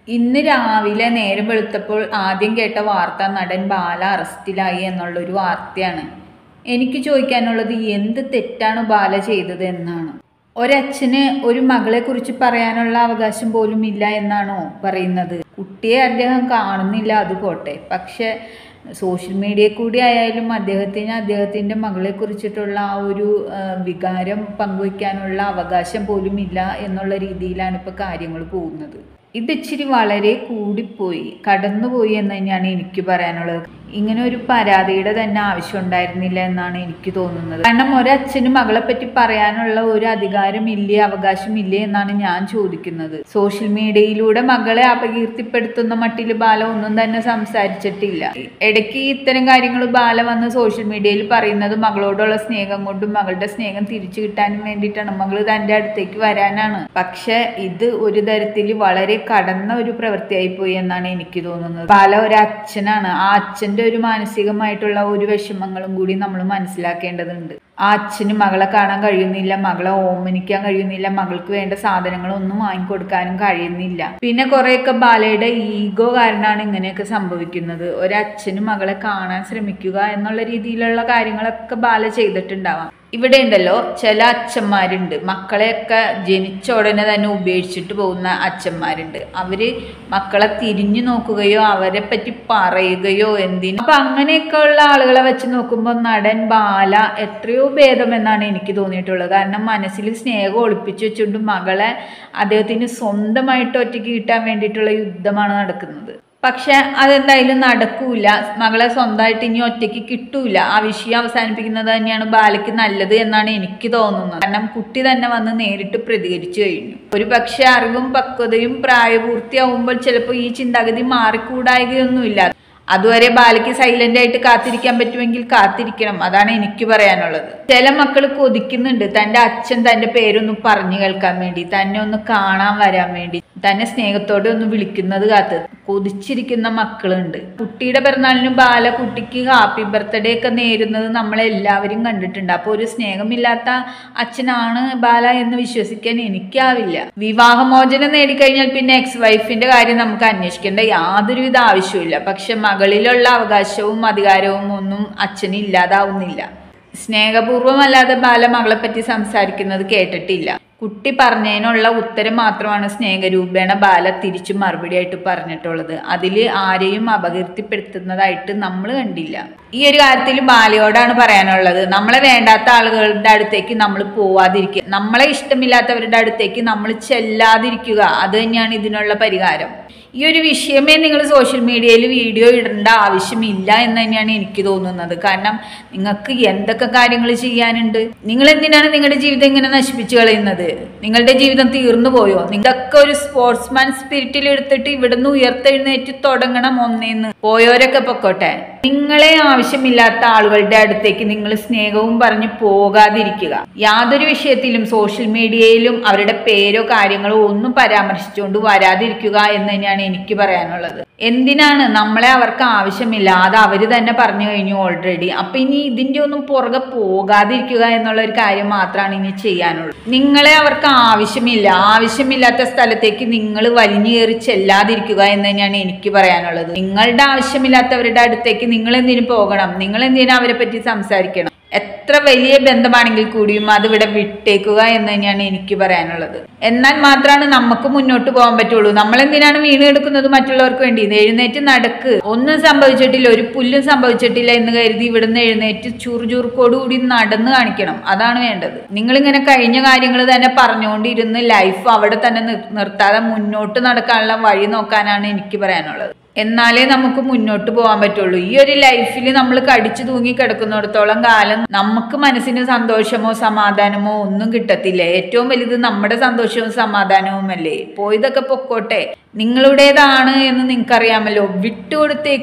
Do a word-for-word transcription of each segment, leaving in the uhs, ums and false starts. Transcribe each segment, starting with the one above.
ഇന്ന് രാവിലെ നേരം വെളുത്തപ്പോൾ ആദ്യം കേട്ട വാർത്ത നടൻ ബാല അറസ്റ്റിലായി എന്നുള്ളൊരു വാർത്തയാണ്. എനിക്ക് ചോദിക്കാനുള്ളത് എന്ത് തെറ്റാണ് ബാല ചെയ്തത് എന്നാണ്. ഒരച്ഛന് ഒരു മകളെ കുറിച്ച് പറയാനുള്ള അവകാശം പോലും ഇല്ല എന്നാണോ പറയുന്നത്? കുട്ടിയെ അദ്ദേഹം കാണുന്നില്ല, അത് പോട്ടെ. പക്ഷെ സോഷ്യൽ മീഡിയയിൽ കൂടി ആയാലും അദ്ദേഹത്തിന് അദ്ദേഹത്തിൻ്റെ മകളെ കുറിച്ചിട്ടുള്ള ആ ഒരു വികാരം പങ്കുവയ്ക്കാനുള്ള അവകാശം പോലും ഇല്ല എന്നുള്ള രീതിയിലാണ് ഇപ്പോൾ കാര്യങ്ങൾ പോകുന്നത്. ഇത് ഇച്ചിരി വളരെ കൂടിപ്പോയി, കടന്നുപോയി എന്ന് തന്നെയാണ് എനിക്ക് പറയാനുള്ളത്. ഇങ്ങനെ ഒരു പരാതിയുടെ തന്നെ ആവശ്യം ഉണ്ടായിരുന്നില്ല എന്നാണ് എനിക്ക് തോന്നുന്നത്. കാരണം ഒരച്ഛന് മകളെ പറ്റി പറയാനുള്ള ഒരു അധികാരം ഇല്ലേ, അവകാശം ഇല്ലേ എന്നാണ് ഞാൻ ചോദിക്കുന്നത്. സോഷ്യൽ മീഡിയയിലൂടെ മകളെ അപകീർത്തിപ്പെടുത്തുന്ന മട്ടിൽ ബാല ഒന്നും തന്നെ സംസാരിച്ചിട്ടില്ല. ഇടയ്ക്ക് ഇത്തരം കാര്യങ്ങൾ ബാല വന്ന് സോഷ്യൽ മീഡിയയിൽ പറയുന്നത് മകളോടുള്ള സ്നേഹം കൊണ്ടും മകളുടെ സ്നേഹം തിരിച്ചു കിട്ടാനും വേണ്ടിയിട്ടാണ്, മകൾ തൻ്റെ അടുത്തേക്ക് വരാനാണ്. പക്ഷെ ഇത് ഒരു തരത്തിൽ വളരെ കടന്ന ഒരു പ്രവൃത്തിയായി പോയി എന്നാണ് എനിക്ക് തോന്നുന്നത്. ബാല ഒരു അച്ഛനാണ്. ആ അച്ഛൻ്റെ ഒരു മാനസികമായിട്ടുള്ള ഒരു വിഷമങ്ങളും കൂടി നമ്മൾ മനസ്സിലാക്കേണ്ടതുണ്ട്. ആ അച്ഛന് മകളെ കാണാൻ കഴിയുന്നില്ല, മകളെ ഓമനിക്കാൻ കഴിയുന്നില്ല, മകൾക്ക് വേണ്ട സാധനങ്ങളൊന്നും വാങ്ങിക്കൊടുക്കാനും കഴിയുന്നില്ല. പിന്നെ കുറെയൊക്കെ ബാലയുടെ ഈഗോ കാരണമാണ് ഇങ്ങനെയൊക്കെ സംഭവിക്കുന്നത്. ഒരച്ഛന് മകളെ കാണാൻ ശ്രമിക്കുക എന്നുള്ള രീതിയിലുള്ള കാര്യങ്ങളൊക്കെ ബാല ചെയ്തിട്ടുണ്ടാവാം. ഇവിടെ ഉണ്ടല്ലോ ചില അച്ഛന്മാരുണ്ട്, മക്കളെയൊക്കെ ജനിച്ച ഉടനെ തന്നെ ഉപേക്ഷിച്ചിട്ട് പോകുന്ന അച്ഛന്മാരുണ്ട്. അവര് മക്കളെ തിരിഞ്ഞു നോക്കുകയോ അവരെ പറ്റി പറയുകയോ എന്തിനും. അപ്പൊ അങ്ങനെയൊക്കെ ഉള്ള ആളുകളെ വെച്ച് നോക്കുമ്പോൾ നടൻ ബാല എത്രയോ ഭേദമെന്നാണ് എനിക്ക് തോന്നിയിട്ടുള്ളത്. കാരണം മനസ്സിൽ സ്നേഹം ഒളിപ്പിച്ചു വെച്ചുകൊണ്ട് മകളെ അദ്ദേഹത്തിന് സ്വന്തമായിട്ട് ഒറ്റയ്ക്ക് കിട്ടാൻ വേണ്ടിയിട്ടുള്ള യുദ്ധമാണ് നടക്കുന്നത്. പക്ഷെ അതെന്തായാലും നടക്കൂല. മകളെ സ്വന്തമായിട്ട് ഇനി ഒറ്റയ്ക്ക് കിട്ടൂല. ആ വിഷയം അവസാനിപ്പിക്കുന്നത് തന്നെയാണ് ബാലയ്ക്ക് നല്ലത് എന്നാണ് എനിക്ക് തോന്നുന്നത്. കാരണം കുട്ടി തന്നെ വന്ന് നേരിട്ട് പ്രതികരിച്ചു കഴിഞ്ഞു. ഒരു പക്ഷെ അറിവും പക്വതയും പ്രായപൂർത്തിയാവുമ്പോൾ ചിലപ്പോൾ ഈ ചിന്താഗതി മാറിക്കൂടായികയൊന്നുമില്ല. അതുവരെ ബാലയ്ക്ക് സൈലന്റ് ആയിട്ട് കാത്തിരിക്കാൻ പറ്റുമെങ്കിൽ കാത്തിരിക്കണം. അതാണ് എനിക്ക് പറയാനുള്ളത്. ചില മക്കൾ കൊതിക്കുന്നുണ്ട് തൻ്റെ അച്ഛൻ തൻ്റെ പേരൊന്ന് പറഞ്ഞു കേൾക്കാൻ വേണ്ടി, തന്നെ ഒന്ന് കാണാൻ വരാൻ വേണ്ടി, തന്നെ സ്നേഹത്തോടെ ഒന്ന് വിളിക്കുന്നത് കാത്ത് കൊതിച്ചിരിക്കുന്ന മക്കളുണ്ട്. കുട്ടിയുടെ പിറന്നാളിന് ബാല കുട്ടിക്ക് ഹാപ്പി ബർത്ത്ഡേ ഒക്കെ നേരുന്നത് നമ്മളെല്ലാവരും കണ്ടിട്ടുണ്ട്. അപ്പോൾ ഒരു സ്നേഹമില്ലാത്ത അച്ഛനാണ് ബാല എന്ന് വിശ്വസിക്കാൻ എനിക്കാവില്ല. വിവാഹമോചനം നേടിക്കഴിഞ്ഞാൽ പിന്നെ എക്സ് വൈഫിന്റെ കാര്യം നമുക്ക് അന്വേഷിക്കേണ്ട യാതൊരുവിധ ആവശ്യമില്ല. പക്ഷെ മകളിലുള്ള അവകാശവും അധികാരവും ഒന്നും അച്ഛന് ഇല്ലാതാവുന്നില്ല. സ്നേഹപൂർവ്വമല്ലാതെ ബാല മകളെ പറ്റി സംസാരിക്കുന്നത് കേട്ടിട്ടില്ല. കുട്ടി പറഞ്ഞതിനുള്ള ഉത്തരം മാത്രമാണ് സ്നേഹരൂപേണ ബാല തിരിച്ചു മറുപടിയായിട്ട് പറഞ്ഞിട്ടുള്ളത്. അതിൽ ആരെയും അപകീർത്തിപ്പെടുത്തുന്നതായിട്ട് നമ്മൾ കണ്ടില്ല. ഈ ഒരു കാര്യത്തിൽ ബാലയോടാണ് പറയാനുള്ളത്, നമ്മളെ വേണ്ടാത്ത ആളുകളുടെ അടുത്തേക്ക് നമ്മൾ പോവാതിരിക്കുക, നമ്മളെ ഇഷ്ടമില്ലാത്തവരുടെ അടുത്തേക്ക് നമ്മൾ ചെല്ലാതിരിക്കുക. അത് തന്നെയാണ് ഇതിനുള്ള പരിഹാരം. ഈ ഒരു വിഷയമേ നിങ്ങൾ സോഷ്യൽ മീഡിയയിൽ വീഡിയോ ഇടേണ്ട ആവശ്യമില്ല എന്ന് തന്നെയാണ് എനിക്ക് തോന്നുന്നത്. കാരണം നിങ്ങൾക്ക് എന്തൊക്കെ കാര്യങ്ങൾ ചെയ്യാനുണ്ട്? നിങ്ങൾ എന്തിനാണ് നിങ്ങളുടെ ജീവിതം ഇങ്ങനെ നശിപ്പിച്ചു കളയുന്നത്? നിങ്ങളുടെ ജീവിതം തീർന്നു പോയോ? നിങ്ങളൊക്കെ ഒരു സ്പോർട്സ്മാൻ സ്പിരിറ്റിൽ എടുത്തിട്ട് ഇവിടുന്ന് ഉയർത്തെഴുന്നേറ്റ് തുടങ്ങണം ഒന്നേന്ന്. പോയവരൊക്കെ പൊക്കോട്ടെ. നിങ്ങളെ ആവശ്യമില്ലാത്ത ആളുകളുടെ അടുത്തേക്ക് നിങ്ങൾ സ്നേഹവും പറഞ്ഞ് പോകാതിരിക്കുക. യാതൊരു വിഷയത്തിലും സോഷ്യൽ മീഡിയയിലും അവരുടെ പേരോ കാര്യങ്ങളോ ഒന്നും പരാമർശിച്ചുകൊണ്ട് വരാതിരിക്കുക എന്ന് തന്നെയാണ് എനിക്ക് പറയാനുള്ളത്. എന്തിനാണ്? നമ്മളെ അവർക്ക് ആവശ്യമില്ല, അത് അവര് തന്നെ പറഞ്ഞു കഴിഞ്ഞു ഓൾറെഡി. അപ്പൊ ഇനി ഇതിന്റെ ഒന്നും പുറകെ പോകാതിരിക്കുക എന്നുള്ള ഒരു കാര്യം മാത്രമാണ് ഇനി ചെയ്യാനുള്ളത്. നിങ്ങളെ അവർക്ക് ആവശ്യമില്ല, ആവശ്യമില്ലാത്ത സ്ഥലത്തേക്ക് നിങ്ങൾ വലിഞ്ഞു കയറി ചെല്ലാതിരിക്കുക എന്ന് തന്നെയാണ് എനിക്ക് പറയാനുള്ളത്. നിങ്ങളുടെ ആവശ്യമില്ലാത്തവരുടെ അടുത്തേക്ക് നിങ്ങൾ എന്തിനു പോകണം? നിങ്ങൾ എന്തിനാ അവരെ പറ്റി സംസാരിക്കണം? എത്ര വലിയ ബന്ധമാണെങ്കിൽ കൂടിയും അതിവിടെ വിട്ടേക്കുക എന്ന് തന്നെയാണ് എനിക്ക് പറയാനുള്ളത്. എന്നാൽ മാത്രമാണ് നമുക്ക് മുന്നോട്ട് പോകാൻ പറ്റുള്ളൂ. നമ്മളെന്തിനാണ് വീണ് എടുക്കുന്നത് മറ്റുള്ളവർക്ക് വേണ്ടി? എഴുന്നേറ്റ് നടക്ക്. ഒന്നും സംഭവിച്ചിട്ടില്ല, ഒരു പുല്ലും സംഭവിച്ചിട്ടില്ല എന്ന് കരുതി ഇവിടുന്ന് എഴുന്നേറ്റ് ചുറുചുറുക്കോടുകൂടി നടന്ന് കാണിക്കണം. അതാണ് വേണ്ടത്. നിങ്ങളിങ്ങനെ കഴിഞ്ഞ കാര്യങ്ങൾ തന്നെ പറഞ്ഞുകൊണ്ടിരുന്ന് ലൈഫ് അവിടെ തന്നെ നിർത്താതെ മുന്നോട്ട് നടക്കാനുള്ള വഴി നോക്കാനാണ് എനിക്ക് പറയാനുള്ളത്. എന്നാലേ നമുക്ക് മുന്നോട്ട് പോകാൻ പറ്റുള്ളൂ. ഈ ഒരു ലൈഫിൽ നമ്മൾ കടിച്ചു തൂങ്ങി കിടക്കുന്നിടത്തോളം കാലം നമുക്ക് മനസ്സിന് സന്തോഷമോ സമാധാനമോ ഒന്നും കിട്ടത്തില്ല. ഏറ്റവും വലുത് നമ്മുടെ സന്തോഷവും സമാധാനവും അല്ലേ. പോയതൊക്കെ പൊക്കോട്ടെ, നിങ്ങളുടേതാണ് എന്ന് നിങ്ങൾക്കറിയാമല്ലോ. വിട്ടുകൊടുത്തേക്ക്.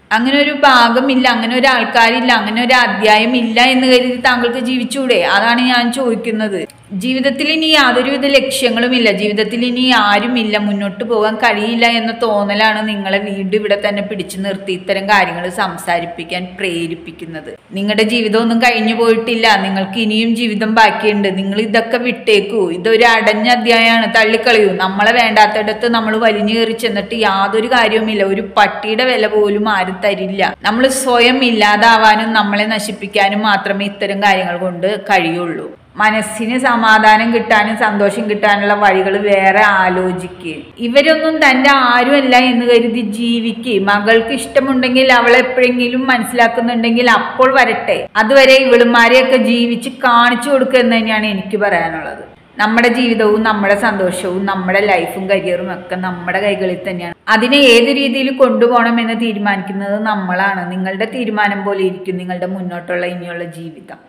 അങ്ങനെ ഒരു ഭാഗമില്ല, അങ്ങനെ ഒരു ആൾക്കാരില്ല, അങ്ങനെ ഒരു അധ്യായം ഇല്ല എന്ന് കരുതി താങ്കൾക്ക് ജീവിച്ചൂടെ? അതാണ് ഞാൻ ചോദിക്കുന്നത്. ജീവിതത്തിൽ ഇനി യാതൊരുവിധ ലക്ഷ്യങ്ങളുമില്ല, ജീവിതത്തിൽ ഇനി ആരുമില്ല, മുന്നോട്ട് പോകാൻ കഴിയില്ല എന്ന തോന്നലാണ് നിങ്ങളെ വീണ്ടും ഇവിടെ തന്നെ പിടിച്ചു നിർത്തി ഇത്തരം കാര്യങ്ങൾ സംസാരിപ്പിക്കാൻ പ്രേരിപ്പിക്കുന്നത്. നിങ്ങളുടെ ജീവിതം ഒന്നും കഴിഞ്ഞു പോയിട്ടില്ല, നിങ്ങൾക്ക് ഇനിയും ജീവിതം ബാക്കിയുണ്ട്. നിങ്ങൾ ഇതൊക്കെ വിട്ടേക്കൂ. ഇതൊരു അടഞ്ഞ അധ്യായമാണ്, തള്ളിക്കളയൂ. നമ്മളെ വേണ്ടാത്തടത്ത് നമ്മൾ വലിഞ്ഞു കയറി ചെന്നിട്ട് യാതൊരു കാര്യവുമില്ല. ഒരു പട്ടിയുടെ വില പോലും ആരും തരില്ല. നമ്മൾ സ്വയം ഇല്ലാതാവാനും നമ്മളെ നശിപ്പിക്കാനും മാത്രമേ ഇത്തരം കാര്യങ്ങൾ കൊണ്ട് കഴിയുള്ളൂ. മനസ്സിന് സമാധാനം കിട്ടാനും സന്തോഷം കിട്ടാനുള്ള വഴികൾ വേറെ ആലോചിക്ക്. ഇവരൊന്നും തൻ്റെ ആരുമല്ല എന്ന് കരുതി ജീവിക്ക്. മകൾക്ക് ഇഷ്ടമുണ്ടെങ്കിൽ അവളെ എപ്പോഴെങ്കിലും മനസ്സിലാക്കുന്നുണ്ടെങ്കിൽ അപ്പോൾ വരട്ടെ. അതുവരെ ഇവളുമാരെയൊക്കെ ജീവിച്ച് കാണിച്ചു കൊടുക്കുക എന്ന് തന്നെയാണ് എനിക്ക് പറയാനുള്ളത്. നമ്മുടെ ജീവിതവും നമ്മുടെ സന്തോഷവും നമ്മുടെ ലൈഫും കരിയറും ഒക്കെ നമ്മുടെ കൈകളിൽ തന്നെയാണ്. അതിനെ ഏത് രീതിയിൽ കൊണ്ടുപോകണം എന്ന് തീരുമാനിക്കുന്നത് നമ്മളാണ്. നിങ്ങളുടെ തീരുമാനം പോലെ ഇരിക്കും നിങ്ങളുടെ മുന്നോട്ടുള്ള ഇനിയുള്ള ജീവിതം.